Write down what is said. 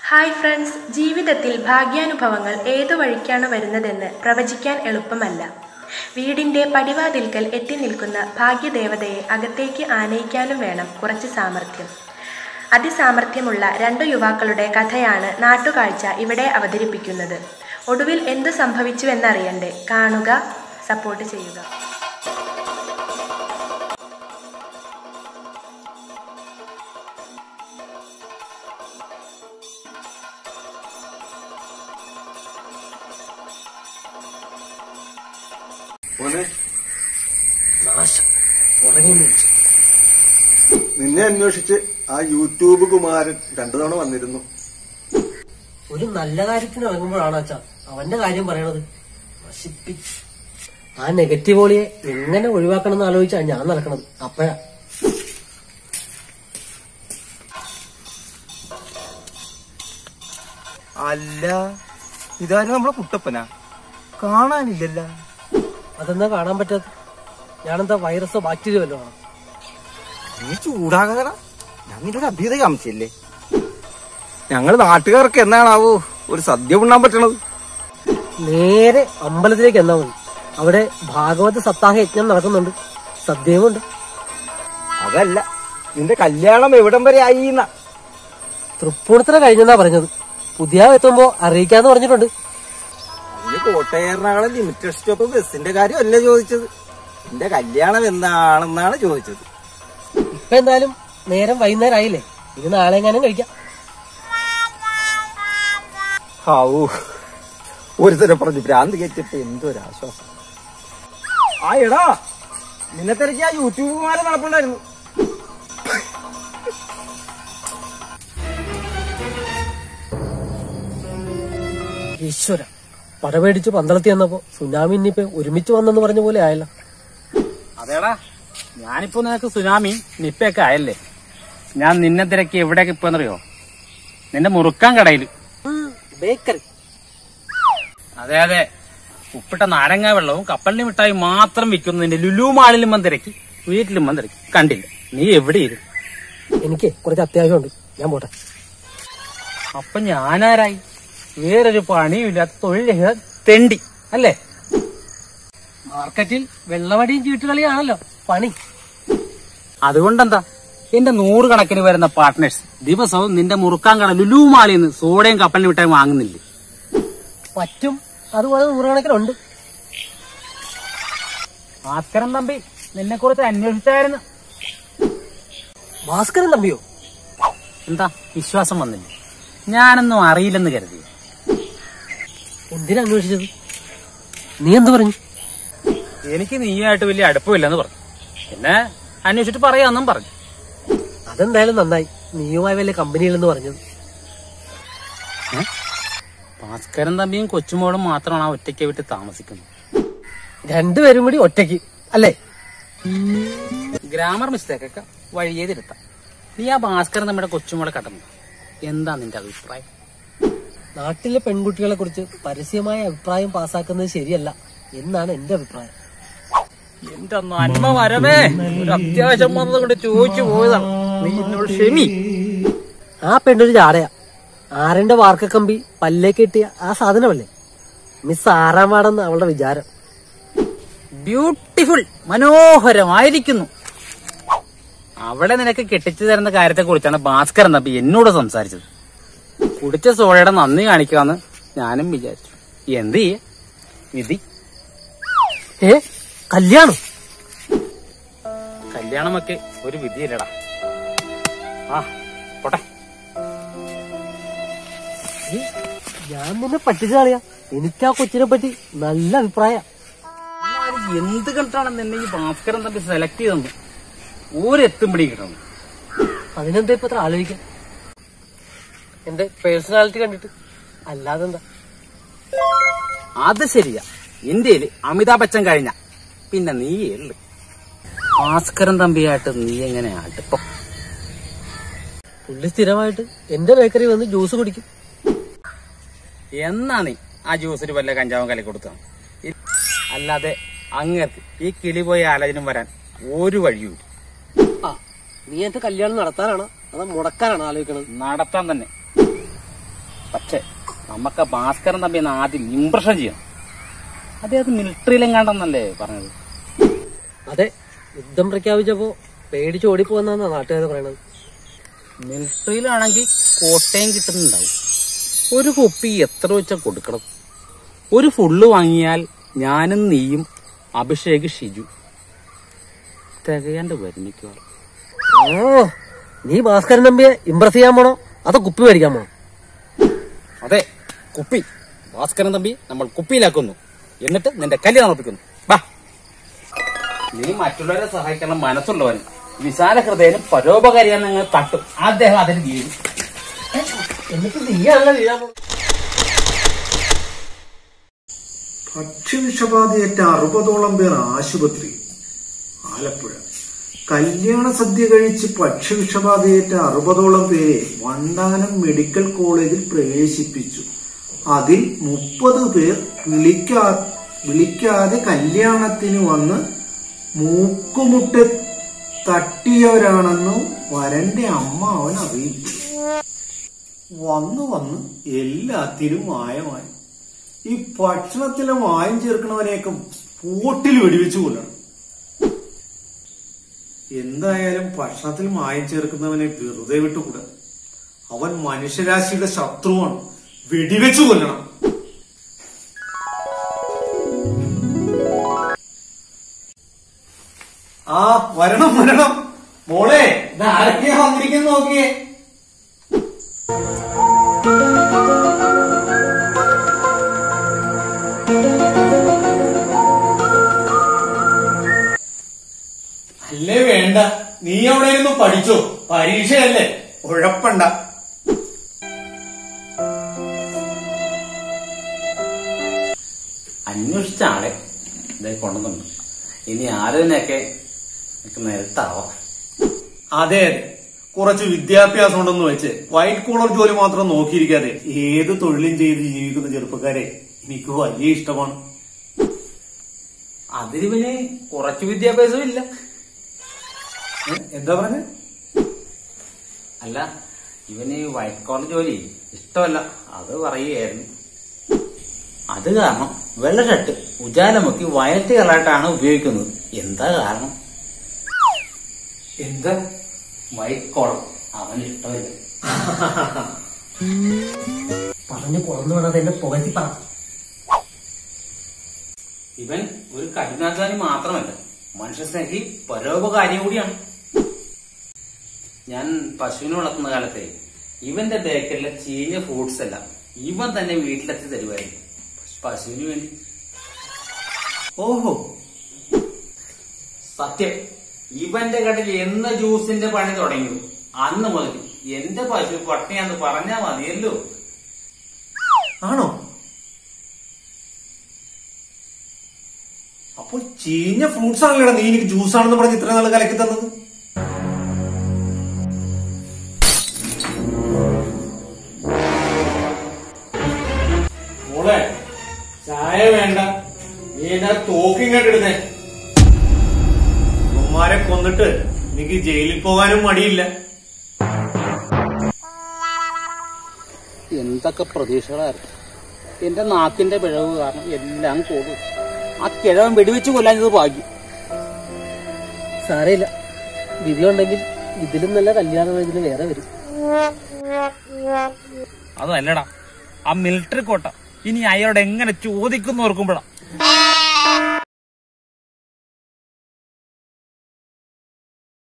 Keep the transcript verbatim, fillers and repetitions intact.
Hi friends, ജീവിതത്തിൽ ഭാഗ്യാനുഭവങ്ങൾ ഏതു വഴിക്കാണ് വരുന്നതെന്ന് പ്രവചിക്കാൻ എളുപ്പമല്ല. വീടിൻ്റെ പടിവാതിൽക്കൽ എത്തി നിൽക്കുന്ന ഭാഗ്യദേവതയെ അകത്തേക്ക് ആനയിക്കാനും വേണം കുറച്ച് സാമർഥ്യം. അതിസാമർഥ്യമുള്ള രണ്ടു യുവാക്കളുടെ കഥയാണ് നാട്ടുകാഴ്ച ഇവിടെ അവതരിപ്പിക്കുന്നത്. ഒടുവിൽ എന്തു സംഭവിച്ചുവെന്നറിയണ്ടേ? കാണുക, സപ്പോർട്ട് ചെയ്യുക. നിന്നെ അന്വേഷിച്ച് ആ യൂട്യൂബ് കുമാരൻ രണ്ടു തവണ വന്നിരുന്നു. ഒരു നല്ല കാര്യത്തിന് ഇറങ്ങുമ്പോഴാണ് അച്ഛാ അവന്റെ കാര്യം പറയണത്. നശിപ്പിച്ച് ആ നെഗറ്റീവ് ഓളിയെ എങ്ങനെ ഒഴിവാക്കണം എന്ന് ആലോചിച്ചാ ഞാൻ നടക്കണത്. അപ്പഴാ അല്ല, ഇതാരും നമ്മളെ കുട്ടപ്പനാ? കാണാനില്ലല്ല. അതെന്താ കാണാൻ പറ്റാത്ത? ഞാനെന്താ വൈറസോ ബാക്ടീരിയോ വല്ലോ ആണോ? നീ ചൂടാകാടാ, ഞാൻ നിന്റെ ഒരു അഭ്യുത കാമിച്ചല്ലേ. ഞങ്ങള് നാട്ടുകാർക്ക് എന്നാണാവോ ഒരു സദ്യ ഉണ്ണാൻ പറ്റണത്? നേരെ അമ്പലത്തിലേക്ക് എന്നാ മതി. അവിടെ ഭാഗവത സപ്താഹ യജ്ഞം നടക്കുന്നുണ്ട്, സദ്യയുമുണ്ട്. അതല്ല, നിന്റെ കല്യാണം എവിടം വരെ ആയി? തൃപ്പൂണിത്തറ കഴിഞ്ഞെന്നാ പറഞ്ഞത്. പുതിയ എത്തുമ്പോ അറിയിക്കാന്ന് പറഞ്ഞിട്ടുണ്ട്. അതിന് കോട്ടയം എറണാകുളം ലിമിറ്റഡ് സ്റ്റോപ്പ് ബസിന്റെ കാര്യമല്ല ചോദിച്ചത്, നിന്റെ കല്യാണം എന്താണെന്നാണ് ചോദിച്ചത്. ഇപ്പൊ എന്തായാലും നേരം വൈകുന്നേരം ആയില്ലേ, ഇത് നാളെ എങ്ങാനും കഴിക്കാം. ഹാവൂ, ഒരു തരം പറഞ്ഞു ഭ്രാന്ത് കയറ്റിയപ്പോ എന്തൊരാശ്വാസം. ആ എടാ, നിന്നെ തിരക്കി ആ യൂട്യൂബ് കുമാരൻ നടപ്പുണ്ടായിരുന്നു. ഈശ്വര, പടമേടിച്ച് പന്തളത്തി വന്നപ്പോ സുനാമി ഇനിയിപ്പോ ഒരുമിച്ച് വന്നെന്ന് പറഞ്ഞ പോലെ ആയല്ലോ. അതേടാ, ഞാനിപ്പോ നിനക്ക് സുനാമി നിപ്പയൊക്കെ ആയല്ലേ. ഞാൻ നിന്നെ തിരക്കി എവിടെയൊക്കെ ഇപ്പോന്നറിയോ? നിന്റെ മുറുക്കാൻ കടയിൽ. ബേക്കറി. അതെ അതെ, ഉപ്പിട്ട നാരങ്ങ വെള്ളവും കപ്പലിന് മിഠായി മാത്രം വിൽക്കുന്നു നിന്റെ ലുലു മാളിലും വന്ന് തിരക്കി, വീട്ടിലും വന്ന് തിരക്കി. കണ്ടില്ല, നീ എവിടെയിരുന്നു? എനിക്ക് കുറച്ച് അത്യാവശ്യമുണ്ട്, ഞാൻ പോട്ടെ. അപ്പൊ ഞാനാരായി? വേറൊരു പണിയുമില്ലാത്ത തൊഴിൽ തെണ്ടി അല്ലേ? മാർക്കറ്റിൽ വെള്ളവടിയും ചീട്ടുകളിയാണല്ലോ പണി. അതുകൊണ്ടെന്താ, എന്റെ നൂറുകണക്കിന് വരുന്ന പാർട്ട്നേഴ്സ് ദിവസവും നിന്റെ മുറുക്കാൻ കട ലുലു മാളിൽ നിന്ന് സോഡയും കപ്പലിന് മിഠായി വാങ്ങുന്നില്ലേ? പറ്റും, അതുപോലെ നൂറുകണക്കിനുണ്ട്. ഭാസ്കരൻ തമ്പി നിന്നെ കുറിച്ച് അന്വേഷിച്ചായിരുന്നു. ഭാസ്കരൻ തമ്പിയോ? എന്താ വിശ്വാസം വന്നില്ല? ഞാനൊന്നും അറിയില്ലെന്ന് കരുതി. എന്തിനാ അന്വേഷിച്ചത്? നീ എന്ത് പറഞ്ഞു? എനിക്ക് നീയായിട്ട് വലിയ അടുപ്പമില്ലെന്ന് പറഞ്ഞു. പിന്നെ അന്വേഷിച്ചിട്ട് പറയാന്നും പറഞ്ഞു. അതെന്തായാലും നന്നായി, നീയുമായി വലിയ കമ്പനിയിലെന്ന് പറഞ്ഞത്. ഭാസ്കരൻ തമ്പിയും കൊച്ചുമോളും മാത്രമാണ് ആ ഒറ്റയ്ക്ക് വിട്ട് താമസിക്കുന്നത്. രണ്ടുപേരും കൂടി ഒറ്റയ്ക്ക് അല്ലേ? ഗ്രാമർ മിസ്റ്റേക്കൊക്കെ വഴിയേ തിരുത്താം. നീ ആ ഭാസ്കരൻ നമ്മുടെ കൊച്ചുമോളെ കടന്നു, എന്താ നിന്റെ അഭിപ്രായം? നാട്ടിലെ പെൺകുട്ടികളെ കുറിച്ച് പരസ്യമായ അഭിപ്രായം പാസാക്കുന്നത് ശരിയല്ല എന്നാണ് എന്റെ അഭിപ്രായം. എന്റെ നന്മ വരവേ, ഒരു അത്യാവശ്യം വന്നത് കൊണ്ട് ചോദിച്ചു പോയതാണ്, നീ എന്നോട് ക്ഷമി. ആ പെണ്ണൊരു ചാടയാ. ആറിന്റെ വാർക്കക്കമ്പി പല്ലേക്ക് കിട്ടിയ ആ സാധനമല്ലേ? മിസ് ആറാം വാർഡെന്ന് അവളുടെ വിചാരം. ബ്യൂട്ടിഫുൾ, മനോഹരമായിരിക്കുന്നു. അവളെ നിനക്ക് കെട്ടിച്ചു തരുന്ന കാര്യത്തെ കുറിച്ചാണ് ഭാസ്കരൻ തമ്പി എന്നോട് സംസാരിച്ചത്. കുടിച്ച സോഴയുടെ നന്ദി കാണിക്കാന്ന് ഞാനും വിചാരിച്ചു. എന്ത് ചെയ്യ, വിധി. ഏ കല്യാണം? കല്യാണമൊക്കെ ഒരു വിധിയില്ലടാ. ആ പോട്ടെ. ഞാൻ നിന്നെ പറ്റിച്ചു കളയാ. എനിക്ക് ആ കൊച്ചിനെ പറ്റി നല്ല അഭിപ്രായം. എന്ത് കണ്ടാണ് നിന്നെ ഈ ഭാസ്കരൻ തമ്പി സെലക്ട് ചെയ്തെന്ന് ഒരെത്തുംപിടി കിട്ടണം. അതിനെന്താ ഇപ്പൊ അത്ര ആലോചിക്കാം? എന്റെ പേഴ്സണാലിറ്റി കണ്ടിട്ട്, അല്ലാതെന്താ? അത് ശരിയാ, ഇന്ത്യയിൽ അമിതാഭ് ബച്ചൻ കഴിഞ്ഞ പിന്നെ നീ ഉള്ളു. ഭാസ്കരൻ തമ്പിയായിട്ട് നീ എങ്ങനെ അടുപ്പം? പുള്ളി സ്ഥിരമായിട്ട് എന്റെ ബേക്കറി വന്ന് ജ്യൂസ് കുടിക്കും. എന്നാ നീ ആ ജ്യൂസിന് വല്ല കഞ്ചാവും കലക്കി കൊടുത്താണ്? അല്ലാതെ അങ്ങേർക്ക് ഈ കിളി പോയ ആലോചന വരാൻ ഒരു വഴിയുമില്ല. ആ, നീ എന്റെ കല്യാണം നടത്താനാണോ അതോ മുടക്കാനാണോ ആലോചിക്കണത്? നടത്താൻ തന്നെ. പക്ഷെ നമുക്ക് ഭാസ്കരൻ തമ്പി എന്ന് ആദ്യം ഇംപ്രഷൻ ചെയ്യണം. അദ്ദേഹം മിലിറ്ററിയിലെങ്ങാണ്ടെന്നല്ലേ പറഞ്ഞത്? അതെ, യുദ്ധം പ്രഖ്യാപിച്ചപ്പോ പേടിച്ച് ഓടിപ്പോന്നാ നാട്ടുകാർ പറയണത്. മിലിറ്ററിയിലാണെങ്കിൽ കോട്ടയം കിട്ടുന്നുണ്ടാവും. ഒരു കുപ്പി എത്ര വെച്ചാൽ കൊടുക്കണം? ഒരു ഫുള്ള് വാങ്ങിയാൽ ഞാനും നീയും അഭിഷേക് ഷിജു തികയാണ്ട് വരുന്നിക്കുക. ഓ, നീ ഭാസ്കരൻ തമ്പിയെ ഇംപ്രസ് ചെയ്യാൻ പോണോ അതോ കുപ്പി മേടിക്കാൻ പോണോ? അതെ, കുപ്പി. ഭാസ്കരൻ തമ്പി നമ്മൾ കുപ്പിയിലാക്കുന്നു, എന്നിട്ട് നിന്റെ കല്യാണം ഉറപ്പിക്കുന്നു. ബാ, നീ മറ്റുള്ളവരെ സഹായിക്കാനുള്ള മനസ്സുള്ളവനും വിശാല ഹൃദയനും പരോപകാരിയാൻ നിങ്ങൾ തട്ടും. അദ്ദേഹം അതിന് വീഴും. എന്നിട്ട് നീയാണല്ലോ വീഴാൻ പോണത്. ഭക്ഷ്യവിഷബാധയേറ്റ അറുപതോളം പേർ ആശുപത്രി. ആലപ്പുഴ കല്യാണ സദ്യ കഴിച്ച് ഭക്ഷ്യവിഷബാധയേറ്റ അറുപതോളം പേരെ വണ്ടാനം മെഡിക്കൽ കോളേജിൽ പ്രവേശിപ്പിച്ചു. അതിൽ മുപ്പത് പേർ വിളിക്കാ വിളിക്കാതെ കല്യാണത്തിന് വന്ന് മൂക്കുമുട്ട തട്ടിയവരാണെന്ന് വരന്റെ അമ്മ അവൻ അറിയിച്ചു. വന്നു വന്ന് എല്ലാത്തിനും മായമായി. ഈ ഭക്ഷണത്തിലെ മായം ചേർക്കണവനെയൊക്കെ പോട്ടിൽ വെടിവെച്ച് കൊല്ലണം. എന്തായാലും ഭക്ഷണത്തിൽ മായം ചേർക്കുന്നവനെ വെറുതെ വിട്ടുകൂടാ. അവൻ മനുഷ്യരാശിയുടെ ശത്രുവാണ്. വെടിവെച്ചു കൊല്ലണം. ആ വരണം വരണം മോളെ, ആരൊക്കെയാ വന്നിരിക്കുന്നു നോക്കിയേ. അല്ലേ വേണ്ട, നീ അവിടെ ഇരുന്ന് പഠിച്ചോ, പരീക്ഷയല്ലേ, ഉഴപ്പണ്ട. അന്വേഷിച്ച ആളെ ഇതേ കൊണ്ടുവന്നുണ്ട്. ഇനി ആലോചനയൊക്കെ നേരത്താവാം. അതെ അതെ, കുറച്ച് വിദ്യാഭ്യാസം ഉണ്ടെന്ന് വെച്ച് വൈറ്റ് കോളർ ജോലി മാത്രം നോക്കിയിരിക്കാതെ ഏത് തൊഴിലും ചെയ്ത് ജീവിക്കുന്ന ചെറുപ്പക്കാരെ എനിക്ക് വലിയ ഇഷ്ടമാണ്. അതിന് പിന്നെ കുറച്ച് വിദ്യാഭ്യാസവും ഇല്ല. എന്താ പറഞ്ഞ? അല്ല, ഇവന് വൈറ്റ് കോളർ ജോലി ഇഷ്ടമല്ല, അത് പറയുകയായിരുന്നു. അത് കാരണം വെള്ള ഷർട്ട് ഉജാലമുക്കി വയലറ്റ് കളറായിട്ടാണ് ഉപയോഗിക്കുന്നത്. എന്താ കാരണം? എന്താ? വൈറ്റ് കോളർ അവന് ഇഷ്ടമില്ല. പറഞ്ഞു കൊളന്നു വേണത് എന്നെ പുകഴ്ത്തി പറ. ഇവൻ ഒരു കഠിനാധ്വാനി മാത്രമല്ല, മനുഷ്യസ്നേഹി പരോപകാരിയും കൂടിയാണ്. ഞാൻ പശുവിനെ വളർത്തുന്ന കാലത്തെ ഇവന്റെ ബേക്കറിലെ ചീഞ്ഞ ഫ്രൂട്ട്സ് എല്ലാം ഇവൻ തന്നെ വീട്ടിലെത്തി തരുമായിരുന്നു പശുവിന് വേണ്ടി. ഓഹോ, സത്യം. ഇവന്റെ കടയിൽ എന്ന് ജ്യൂസിന്റെ പണി തുടങ്ങി അന്ന് മുതൽ എന്റെ പശു പട്ടിണിയാന്ന് പറഞ്ഞാ മതിയല്ലോ. ആണോ? അപ്പൊ ചീഞ്ഞ ഫ്രൂട്ട്സ് ആണല്ലോ നീ എനിക്ക് ജ്യൂസ് ആണെന്ന് പറഞ്ഞ് ഇത്ര നാൾ കലക്കി തന്നത്. മോളെ, ചായ വേണ്ട, നീ എന്നാ തോക്കിങ്ങോട്ടെടുത്തേ. ഉമ്മാരെ കൊന്നിട്ട് എനിക്ക് ജയിലിൽ പോകാനും മടിയില്ല. എന്തൊക്കെ പ്രതീക്ഷകളായിരുന്നു. എന്റെ നാക്കിന്റെ പിഴവ് കാരണം എല്ലാം കൂടും. ആ കിഴവൻ വെടിവെച്ച് കൊല്ലാഞ്ഞത് ഭാഗ്യം. സാരയില്ല, വിധിയുണ്ടെങ്കിൽ ഇതിലും നല്ല കല്യാണം ഇതിന് വേറെ വരും. അതല്ലടാ, ആ മിലിറ്ററി കോട്ട ഇനി അയാളോട് എങ്ങനെ ചോദിക്കുന്നു ഓർക്കുമ്പോഴാ